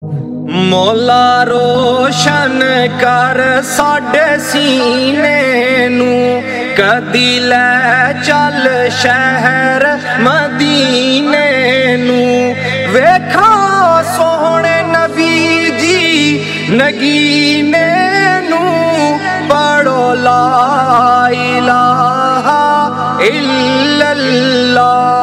मौला रोशन कर साडे सीने नू, कदी लै चल शहर मदीने नू। वेखा सोहने नबी जी नगीने नू, पढ़ो ला इलाहा इल्लल्लाह।